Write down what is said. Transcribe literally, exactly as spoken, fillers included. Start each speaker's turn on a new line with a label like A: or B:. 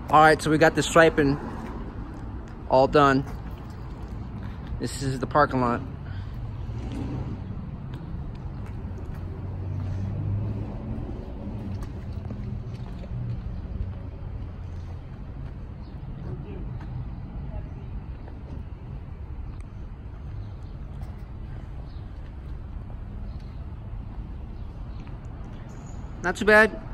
A: All right, so we got the striping all done. This is the parking lot. Not too bad.